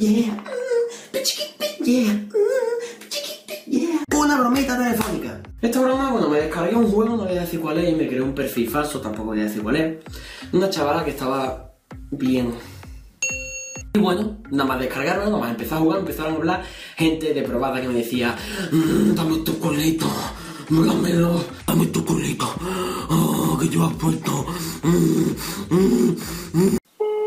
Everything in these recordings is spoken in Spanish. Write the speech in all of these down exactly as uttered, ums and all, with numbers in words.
Una bromita telefónica. Esta broma, bueno, me descargué un juego, no voy a decir cuál es, y me creé un perfil falso, tampoco voy a decir cuál es. Una chavala que estaba bien. Y bueno, nada más descargarlo, nada más empezar a jugar, empezaron a hablar gente de probada que me decía mmm, dame tu culito, dámelo, dame tu culito, oh, que yo has puesto. Mm, mm, mm.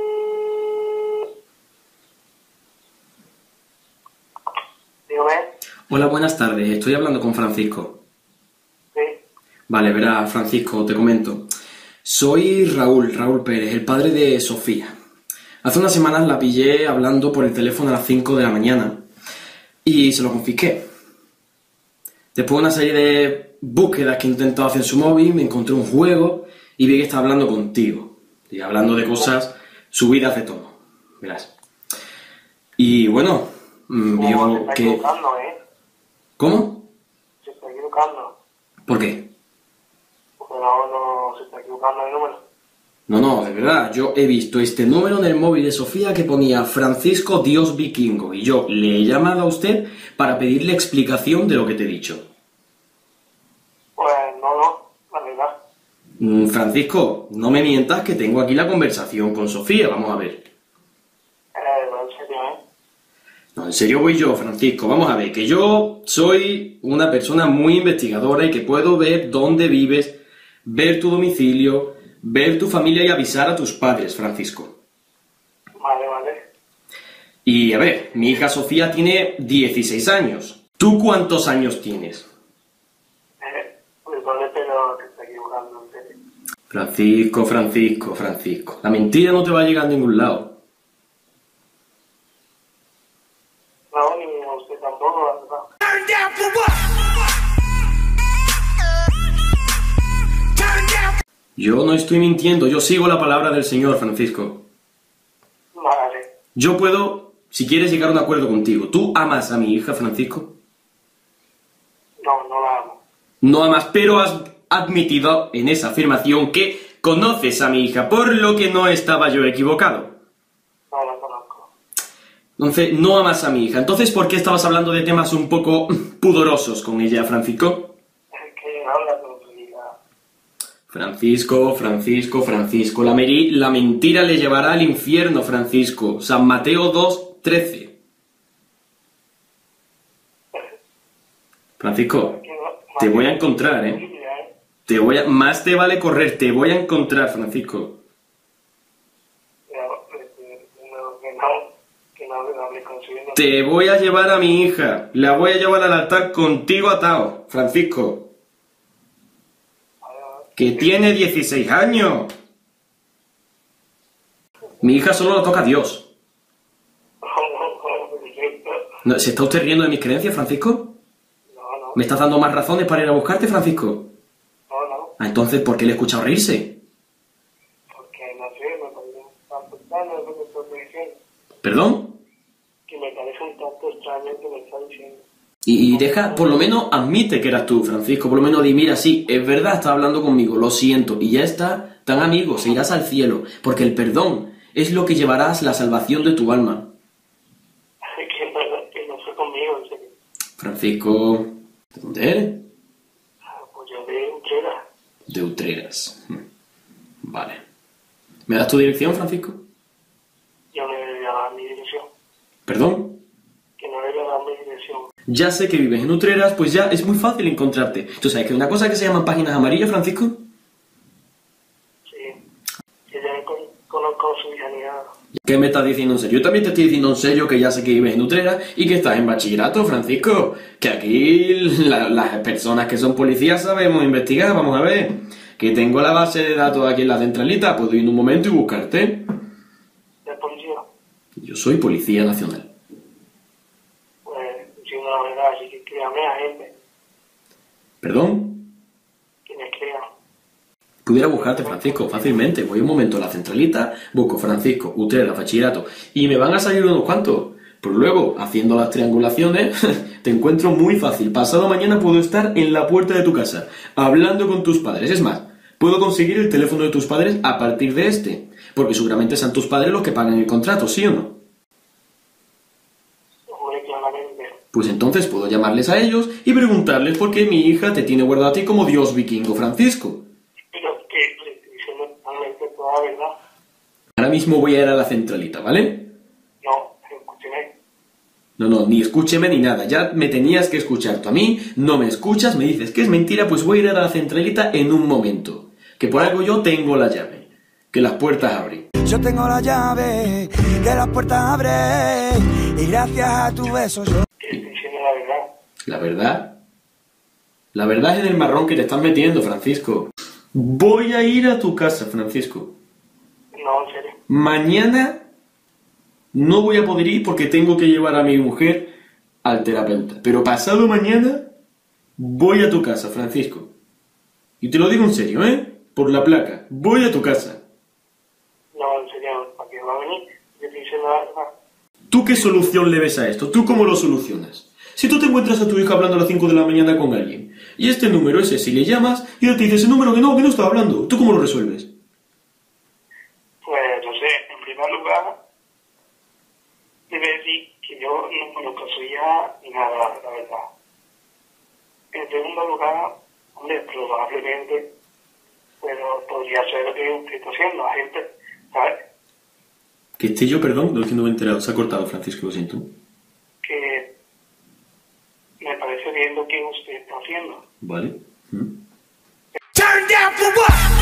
Dígame. Hola, buenas tardes, estoy hablando con Francisco. Sí. Vale, verá, Francisco, te comento. Soy Raúl, Raúl Pérez, el padre de Sofía. Hace unas semanas la pillé hablando por el teléfono a las cinco de la mañana y se lo confisqué. Después de una serie de búsquedas que he intentado hacer en su móvil, me encontré un juego y vi que estaba hablando contigo. Y hablando de cosas subidas de tono, verás. Y bueno, vio se está que... equivocando, ¿eh? ¿Cómo? Se está equivocando. ¿Por qué? Porque no, no, se está equivocando el número. No, no, de verdad, yo he visto este número en el móvil de Sofía que ponía Francisco Dios Vikingo y yo le he llamado a usted para pedirle explicación de lo que te he dicho. Pues no, no, la verdad. Mm, Francisco, no me mientas que tengo aquí la conversación con Sofía, vamos a ver. Eh, no, en serio, ¿eh? No, en serio voy yo, Francisco, vamos a ver, que yo soy una persona muy investigadora y que puedo ver dónde vives, ver tu domicilio, ver tu familia y avisar a tus padres, Francisco. Vale, vale. Y a ver, mi hija Sofía tiene dieciséis años. ¿Tú cuántos años tienes? Eh, pues vale, pero se está equivocando, en serio. Francisco, Francisco, Francisco. La mentira no te va a llegar a ningún lado. No, ni a usted tampoco, la verdad. Yo no estoy mintiendo, yo sigo la palabra del Señor, Francisco. Vale. Yo puedo, si quieres, llegar a un acuerdo contigo. ¿Tú amas a mi hija, Francisco? No, no la amo. No amas, pero has admitido en esa afirmación que conoces a mi hija, por lo que no estaba yo equivocado. No la conozco. Entonces, no amas a mi hija. Entonces, ¿por qué estabas hablando de temas un poco pudorosos con ella, Francisco? Es que habla con su hija. Francisco, Francisco, Francisco. La, meri- la mentira le llevará al infierno, Francisco. San Mateo dos, trece. Francisco, te voy a encontrar, ¿eh? Te voy a... Más te vale correr, te voy a encontrar, Francisco. Te voy a llevar a mi hija. La voy a llevar al altar contigo atado, Francisco. Que tiene dieciséis años. Mi hija solo lo toca a Dios. No, ¿se está usted riendo de mis creencias, Francisco? No, no. ¿Me estás dando más razones para ir a buscarte, Francisco? No, no. Ah, entonces, ¿por qué le he escuchado reírse? Porque no sé, me parece un tanto extraño lo que estoy diciendo. ¿Perdón? Que me parece un tanto extraño que me está diciendo. Y, y deja, por lo menos admite que eras tú, Francisco. Por lo menos di, mira, sí, es verdad, estás hablando conmigo, lo siento. Y ya está, tan amigos, se irás al cielo. Porque el perdón es lo que llevarás la salvación de tu alma. Que no, que no fue conmigo, en serio. Francisco, ¿de dónde eres? Pues yo de Utrera. De Utreras. Vale. ¿Me das tu dirección, Francisco? Yo no le voy a dar mi dirección. ¿Perdón? Que no le voy a dar mi dirección. Ya sé que vives en Utreras, pues ya es muy fácil encontrarte. ¿Tú sabes que hay una cosa que se llaman páginas amarillas, Francisco? Sí. Que yo no con- conozco su hija ni nada. ¿Qué me estás diciendo en serio? Yo también te estoy diciendo en serio que ya sé que vives en Utreras y que estás en bachillerato, Francisco. Que aquí la- las personas que son policías sabemos investigar, vamos a ver. Que tengo la base de datos aquí en la centralita, puedo ir en un momento y buscarte. ¿De policía? Yo soy policía nacional. Pues, diciendo la verdad, así que créame a gente. ¿Perdón? Que me crea. Pudiera buscarte, Francisco, fácilmente. Voy un momento a la centralita, busco Francisco, Utrera, bachillerato, y me van a salir unos cuantos. Pero luego, haciendo las triangulaciones, te encuentro muy fácil. Pasado mañana puedo estar en la puerta de tu casa, hablando con tus padres. Es más, puedo conseguir el teléfono de tus padres a partir de este, porque seguramente sean tus padres los que pagan el contrato, ¿sí o no? Pues entonces puedo llamarles a ellos y preguntarles por qué mi hija te tiene guardado a ti como dios vikingo, Francisco. Pero que le estoy diciendo totalmente toda la verdad. Ahora mismo voy a ir a la centralita, ¿vale? No, escúcheme. No, no, ni escúcheme ni nada. Ya me tenías que escuchar tú a mí, no me escuchas, me dices que es mentira, pues voy a ir a la centralita en un momento. Que por algo yo tengo la llave. Que las puertas abren. Yo tengo la llave, que las puertas abren, y gracias a tu beso yo... Que estoy diciendo la verdad. ¿La verdad? La verdad es en el marrón que te estás metiendo, Francisco. Voy a ir a tu casa, Francisco. No, en serio. Mañana no voy a poder ir porque tengo que llevar a mi mujer al terapeuta. Pero pasado mañana voy a tu casa, Francisco. Y te lo digo en serio, ¿eh? Por la placa. Voy a tu casa. No, en serio, ¿para qué va a venir? Yo estoy diciendo la verdad. ¿Tú qué solución le ves a esto? ¿Tú cómo lo solucionas? Si tú te encuentras a tu hija hablando a las cinco de la mañana con alguien, y este número ese, si le llamas, y él te dice ese número que no, que no está hablando, ¿tú cómo lo resuelves? Pues, no sé, en primer lugar, debe decir que yo no conozco a su hija ni nada, la verdad. En segundo lugar, hombre, probablemente, pero podría ser lo que usted está haciendo, la gente, ¿sabes? Que esté yo, perdón, no es que no me he enterado, se ha cortado, Francisco, lo siento. Que me parece bien lo que usted está haciendo. Vale. ¿Mm? Turn down for what?